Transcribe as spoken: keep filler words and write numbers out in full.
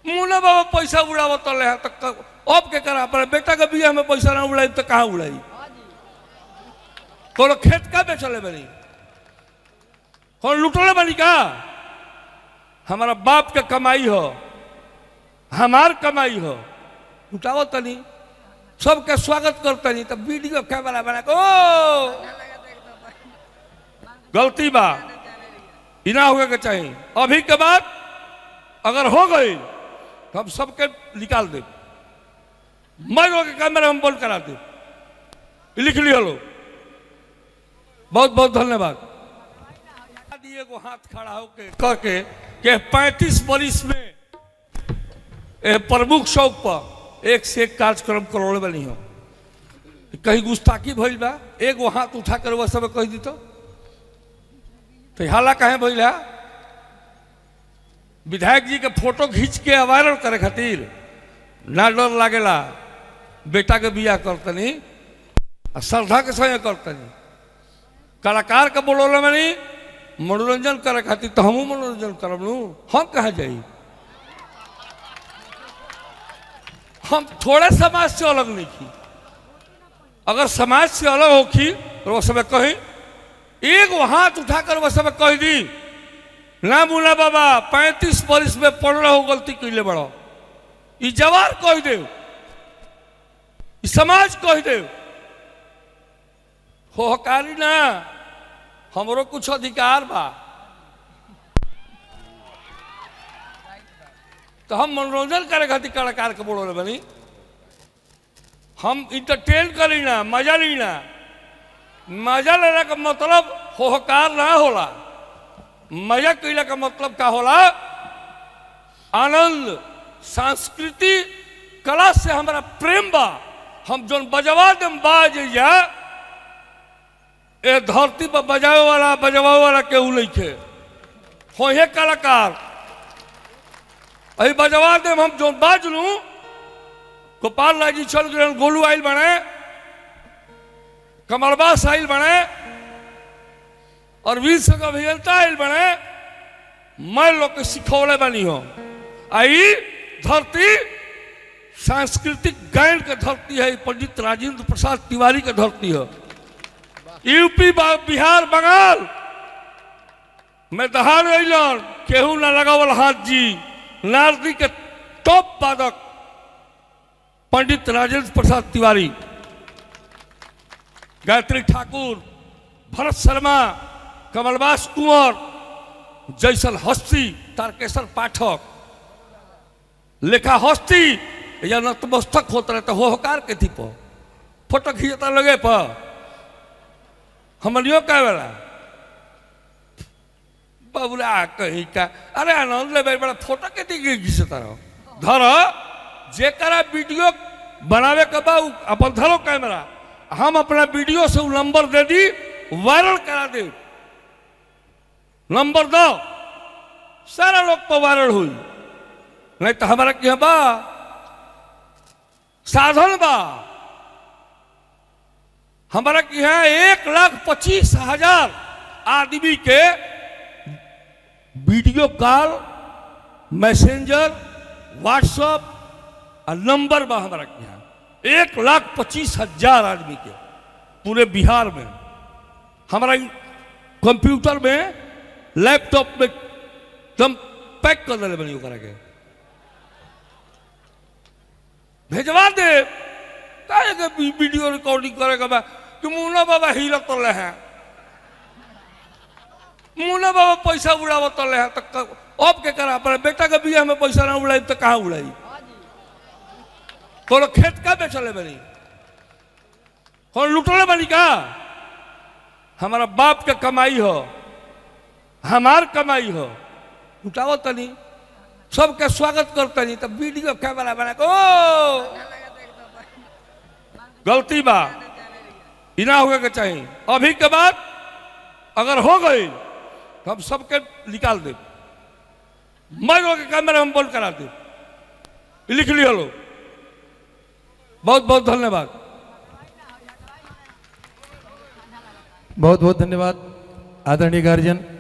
मुन्ना बाबा पैसा उड़ाव तो ले तो अब के करा पर बेटा के बिया में पैसा ना उड़ाई तो कहाँ उड़ाई? कोनो खेत का बेचले बनी, कौन लुटले बनी का? हमारा बाप के कमाई हो, हमार कमाई हो, उठाओ तनी सबके स्वागत करते नहीं तो वीडियो कैमरा बना को गलती बा इना होगा के चाहिए। अभी के बाद अगर हो गई तो हम सबके निकाल दे, मैं के कैमरा हम बंद करा दे, लिख लिया लो। बहुत बहुत धन्यवाद। दिए को हाथ खड़ा होके करके के पैंतीस बरिस में प्रमुख चौक पर एक से एक कार्यक्रम करोड़ बनी हो, कहीं गुस्ताखी भइल बा एक वो हाथ उठा कर वह सब कह दी तो हाला कहे भइल है? विधायक जी के फोटो खींच के वायरल करे खातिर ना डर लागेला? बेटा के बिया करतनी श्रद्धा के संग करतनी, कलाकार के बोलोला मनी मनोरंजन करे खातिर तो हमू मनोरंजन करब नू, हम कहा जाई? हम थोड़े समाज से अलग नहीं की, अगर समाज से अलग होखी तो वो सब कही एक हाथ उठाकर वो सब कह दी ना मुन्ना बाबा पैंतीस बरिस में पढ़ रहा हो गलती कैले बड़ो, ई जवार कह दे, ई समाज कह दे, होहकारी ना हमरो कुछ अधिकार बा। तो हम मनोरंजन करे खातिर कलाकार के बोलो बनी, हम इंटरटेन करी ना, मजा ली ना। मजा लेने का मतलब होहकार ना होला, मजा कैला का मतलब का होला आनंद। संस्कृति कला से हमारा प्रेम बा, हम जोन बजवा दम बाज या ए धरती पर बजावे वाला बजवावे वाला केहू नहीं थे, हो हे कलाकार अभी बजवा दे हम जो बाज लू। गोपाल राय जी चल गए, गोलू आइल बने, कमलबास आइल बने और वीर संघ अभियंता आइल बने, मैं लोग के सिखौले बनी हो। आई धरती सांस्कृतिक गायन के धरती है, पंडित राजेंद्र प्रसाद तिवारी के धरती है। यूपी बिहार बंगाल में दहाड़ अलन केहू न लगावल हाथ जी, नारदी के टॉप वादक पंडित राजेंद्र प्रसाद तिवारी, गायत्री ठाकुर, भरत शर्मा, कमलबास कुंवर जैसल हस्ती, तारकेश्वर पाठक लेखा हस्ती या नतमस्तक होता रहता होहकार के थी पर फोटो खींचता लगे पर हमलियो कह वाला बबुला कहीं का अरे आनंद ले बड़ा फोटो के दी घिसता रहो धर जेकरा वीडियो बनावे के बा अपन धरो कैमरा, हम अपना वीडियो से नंबर दे दी, वायरल करा दे, नंबर दो सारा लोग पर वायरल हुई। नहीं तो हमारा क्या बा साधन बा, हमारा की है एक लाख पच्चीस हजार आदमी के वीडियो कॉल, मैसेंजर, व्हाट्सएप और नंबर बा हमारा की है एक लाख पच्चीस हजार आदमी के पूरे बिहार में। हमारा कंप्यूटर में लैपटॉप में एकदम पैक कर दे बनी करा के भेजवा दे, वीडियो रिकॉर्डिंग करेगा बा कि मुन्ना बाबा हीरा तो ले हैं, मुन्ना बाबा पैसा उड़ाव तो ले हैं तो अब के करा पर बेटा के बिया में पैसा ना उड़ाई तो कहाँ उड़ाई? कोनो खेत का बेचले बनी, कौन लुटले बनी का? हमारा बाप के कमाई हो, हमार कमाई हो, उठाओ तनी सबके स्वागत करते नहीं तो वीडियो कैमरा बना को गलती बा इना होगा के चाहिए। अभी के बाद अगर हो गई तो हम सबके निकाल दे, मैं के कैमरा हम बंद करा दे, लिख लिया लो। बहुत बहुत धन्यवाद। बहुत बहुत धन्यवाद आदरणीय गार्जियन।